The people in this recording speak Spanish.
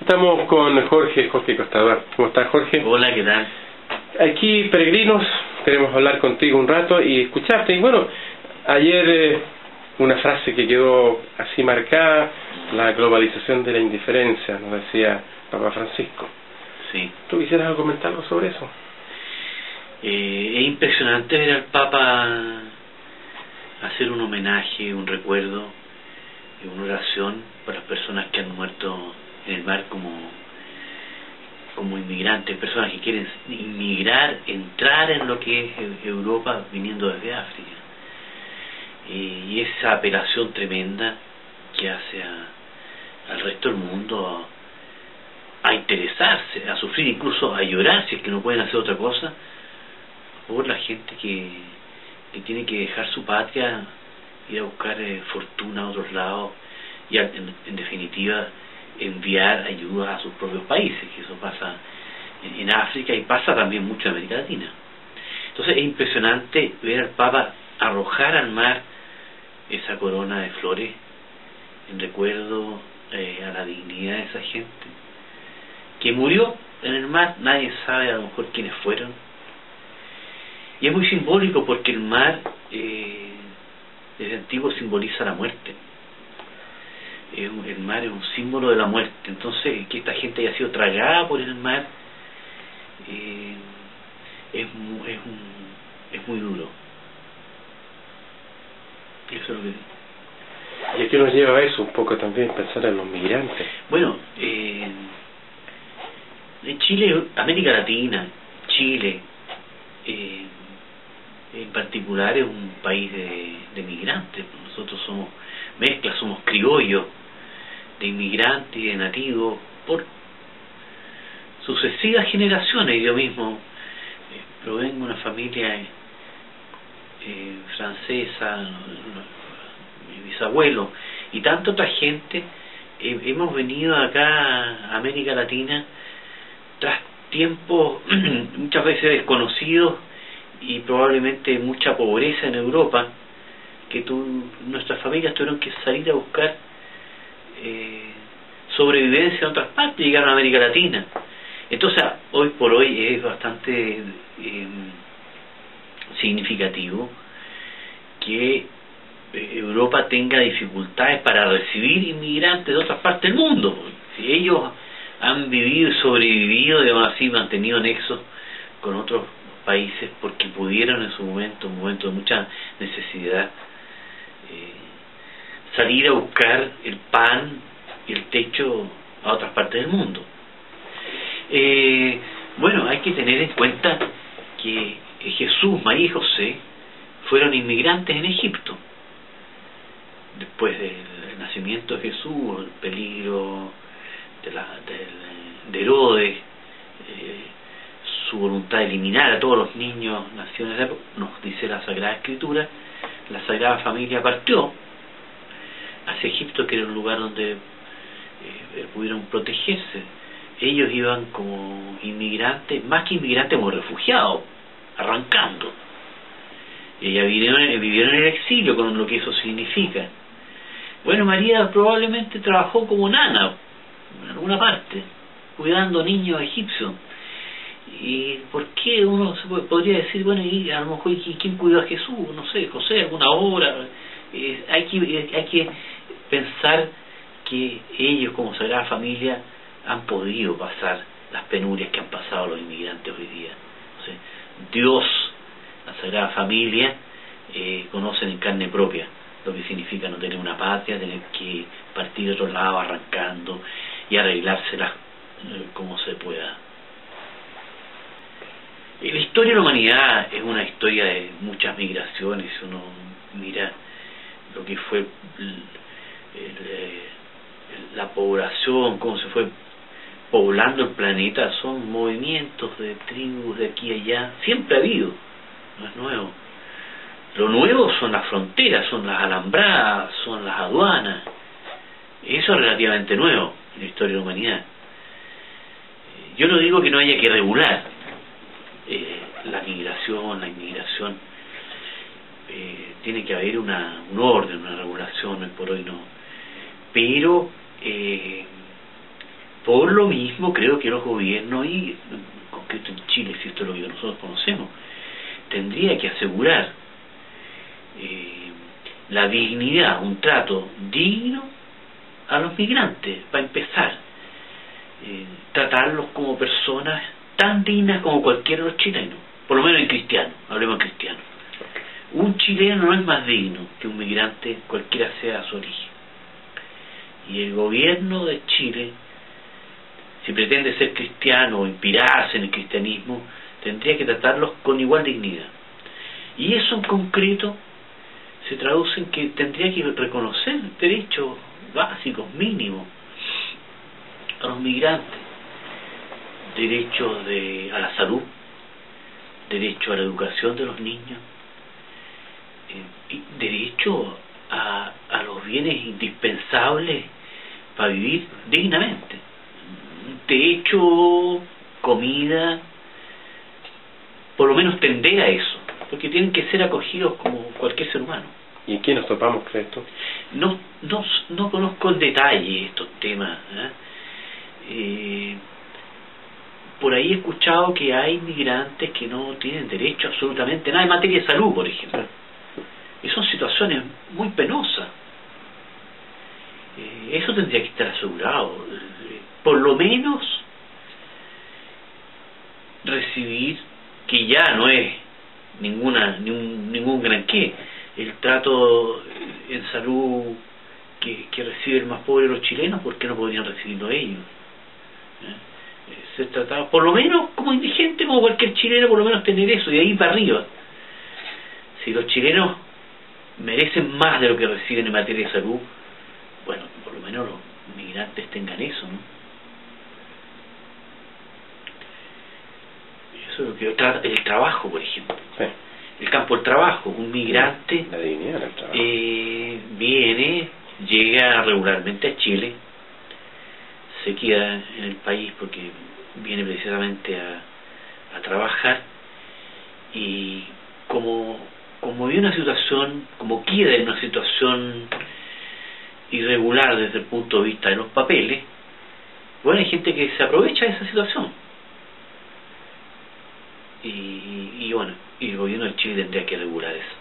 estamos con Jorge Costador. ¿Cómo estás, Jorge? Hola, ¿qué tal? Aquí, peregrinos, queremos hablar contigo un rato y escucharte. Y bueno, ayer una frase que quedó así marcada, la globalización de la indiferencia, nos decía Papa Francisco. Sí. ¿Tú quisieras comentar algo sobre eso? Es impresionante ver al Papa hacer un homenaje, un recuerdo, una oración por las personas que han muerto en el mar como inmigrantes, personas que quieren inmigrar, entrar en lo que es Europa viniendo desde África. Y esa apelación tremenda que hace al resto del mundo a interesarse, a sufrir, incluso a llorar si es que no pueden hacer otra cosa, por la gente que tiene que dejar su patria, ir a buscar fortuna a otros lados y en definitiva enviar ayuda a sus propios países, que eso pasa en África y pasa también mucho en América Latina. Entonces es impresionante ver al Papa arrojar al mar esa corona de flores en recuerdo a la dignidad de esa gente que murió en el mar. Nadie sabe a lo mejor quiénes fueron, y es muy simbólico porque el mar desde antiguo simboliza la muerte. El mar es un símbolo de la muerte. Entonces que esta gente haya sido tragada por el mar es muy duro. Eso es lo que digo. ¿Y a qué nos lleva a eso? Un poco también pensar en los migrantes. Bueno, en Chile, América Latina, Chile en particular es un país de migrantes. Nosotros somos mezclas, somos criollos de inmigrantes y de nativos por sucesivas generaciones. Yo mismo provengo de una familia francesa, mi bisabuelo y tanta otra gente. Hemos venido acá a América Latina tras tiempos muchas veces desconocidos y probablemente mucha pobreza en Europa, que nuestras familias tuvieron que salir a buscar sobrevivencia en otras partes y llegaron a América Latina. Entonces hoy por hoy es bastante significativo que Europa tenga dificultades para recibir inmigrantes de otras partes del mundo. Si ellos han vivido y sobrevivido, digamos así, mantenido nexos con otros países porque pudieron en su momento, un momento de mucha necesidad, salir a buscar el pan y el techo a otras partes del mundo. Bueno, hay que tener en cuenta que Jesús, María y José fueron inmigrantes en Egipto. Después del nacimiento de Jesús, el peligro de Herodes, su voluntad de eliminar a todos los niños nacidos en esa época, nos dice la Sagrada Escritura, la Sagrada Familia partió hacia Egipto, que era un lugar donde pudieron protegerse. Ellos iban como inmigrantes, más que inmigrantes, como refugiados, arrancando. Y ellas vivieron en el exilio, con lo que eso significa. Bueno, María probablemente trabajó como nana en alguna parte, cuidando niños egipcios. ¿Y por qué uno podría decir, bueno, y a lo mejor quién cuidó a Jesús? No sé, José, alguna obra. Hay que pensar que ellos como Sagrada Familia han podido pasar las penurias que han pasado los inmigrantes hoy día. Entonces, Dios, la Sagrada Familia, conocen en carne propia lo que significa no tener una patria, tener que partir de otro lado arrancando y arreglárselas como se pueda. La historia de la humanidad es una historia de muchas migraciones. Uno mira lo que fue la población, cómo se fue poblando el planeta. Son movimientos de tribus de aquí y allá, siempre ha habido, no es nuevo. Lo nuevo son las fronteras, son las alambradas, son las aduanas. Eso es relativamente nuevo en la historia de la humanidad. Yo no digo que no haya que regular la inmigración. Tiene que haber un orden, una regulación, hoy por hoy no. Pero Por lo mismo creo que los gobiernos, y en concreto en Chile, si esto es lo que nosotros conocemos, tendría que asegurar la dignidad, un trato digno a los migrantes, para empezar, tratarlos como personas tan dignas como cualquiera de los chilenos, por lo menos en cristiano, hablemos en cristiano. Un chileno no es más digno que un migrante, cualquiera sea su origen. Y el gobierno de Chile, si pretende ser cristiano o inspirarse en el cristianismo, tendría que tratarlos con igual dignidad. Y eso en concreto se traduce en que tendría que reconocer derechos básicos, mínimos, a los migrantes. Derecho a la salud, derecho a la educación de los niños, y derecho a los bienes indispensables para vivir dignamente. Techo, comida, por lo menos tender a eso, porque tienen que ser acogidos como cualquier ser humano. ¿Y en qué nos topamos, crees tú? No conozco en detalle estos temas, por ahí he escuchado que hay migrantes que no tienen derecho a absolutamente nada en materia de salud, por ejemplo. Y son situaciones muy penosas. Eso tendría que estar asegurado. Por lo menos recibir, que ya no es ningún gran qué, el trato en salud que recibe el más pobre de los chilenos, ¿por qué no podrían recibirlo ellos? Ser tratado por lo menos como indigente, como cualquier chileno, por lo menos tener eso, y de ahí para arriba. Si los chilenos merecen más de lo que reciben en materia de salud, bueno, por lo menos los migrantes tengan eso, ¿no? Eso es lo que el trabajo, por ejemplo. Sí. El campo del trabajo, un migrante la dignidad del trabajo. Llega regularmente a Chile, se queda en el país porque viene precisamente a trabajar, y como vive una situación, como queda en una situación irregular desde el punto de vista de los papeles, bueno, hay gente que se aprovecha de esa situación, y bueno, y el gobierno de Chile tendría que regular eso.